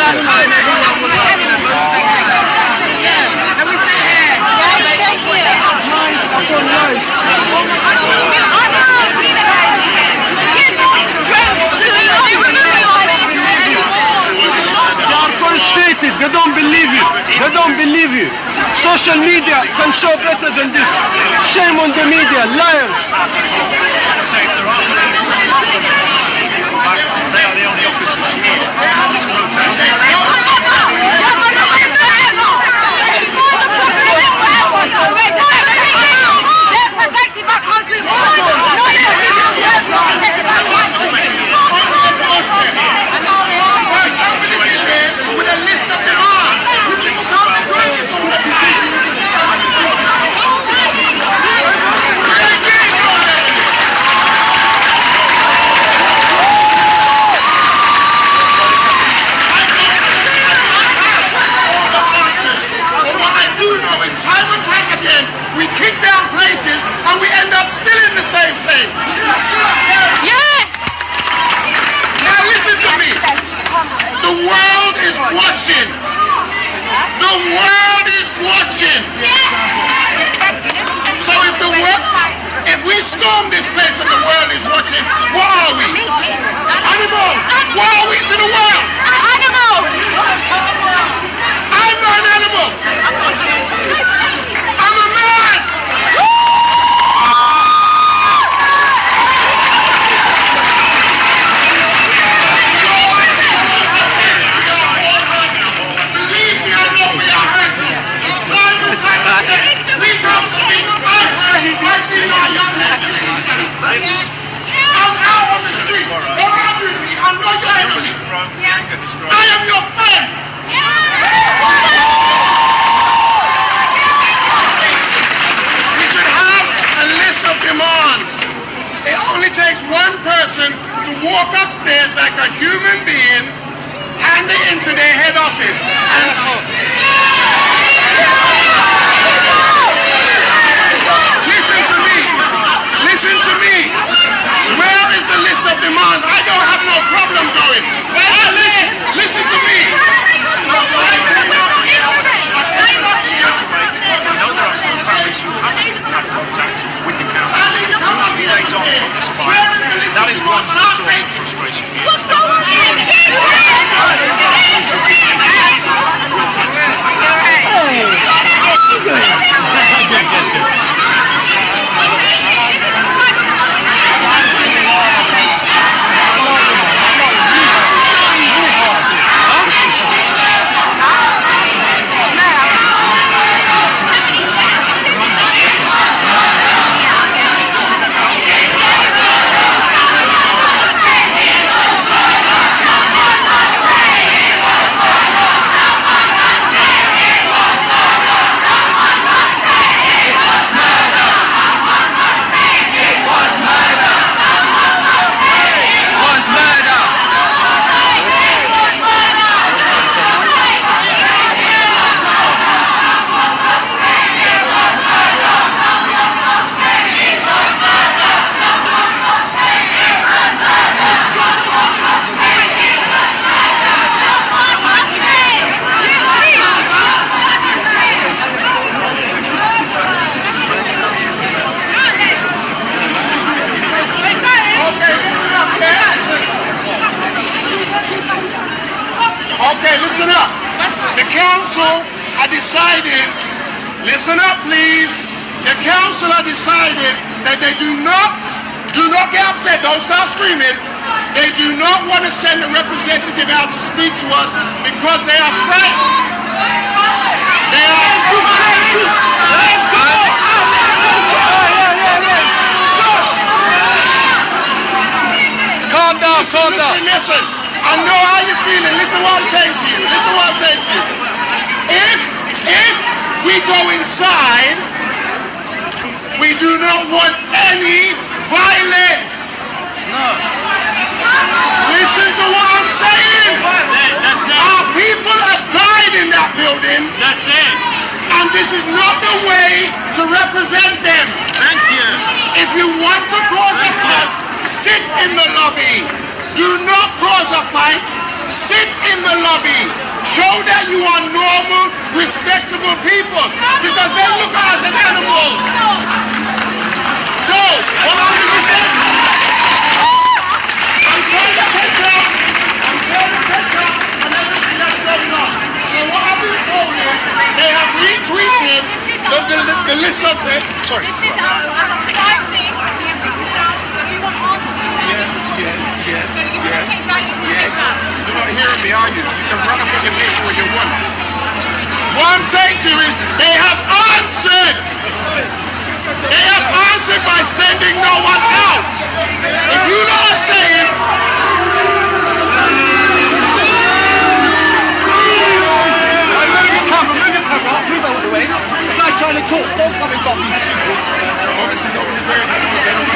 They don't believe you. They don't believe you. Social media can show better than this. Shame on the media, liars. With a list of demands. What I do know is time and time again we kick down places and we end up still in the same place. Yes! Now listen to me. The world is watching. The world is watching. So if we storm this place and the world is watching, what are we? Animals. What are we to the world? Animals. I'm not an animal. I'm a man. I see my young man. I'm out on the street. Don't argue with me. I'm not your enemy. I am your friend. We should have a list of demands. It only takes one person to walk upstairs like a human being, hand it into their head office, and listen to me. Where is the list of demands? I don't have no problem going. Listen to me. That is one source of frustration. Okay, listen up. The council are deciding, listen up please, the council are deciding that they do not get upset, don't start screaming. They do not want to send a representative out to speak to us because they are frightened. They are Calm down, calm down. Listen. I know how you're feeling. Listen what I'm saying to you. Listen what I'm saying to you. If we go inside, we do not want any violence. No. Listen to what I'm saying. Our people have died in that building. That's it. And this is not the way to represent them. Thank you. If you want to cause a fuss, sit in the lobby. Do not cause a fight. Sit in the lobby. Show that you are normal, respectable people, because they look at us as animals. So, what I'm going to say, I'm trying to catch up, and everything that's going on. So what I've been told is, they have retweeted the list of the, sorry. This is our private thing. We want answers. Yes. You're not hearing me, are you? You can run up on your mate or your woman. What I'm saying to you is, they have answered. They have answered by sending no one out. If you know what I'm saying, Move out of the way. The guy's trying to talk. Don't come and stop me. obviously nobody deserves it.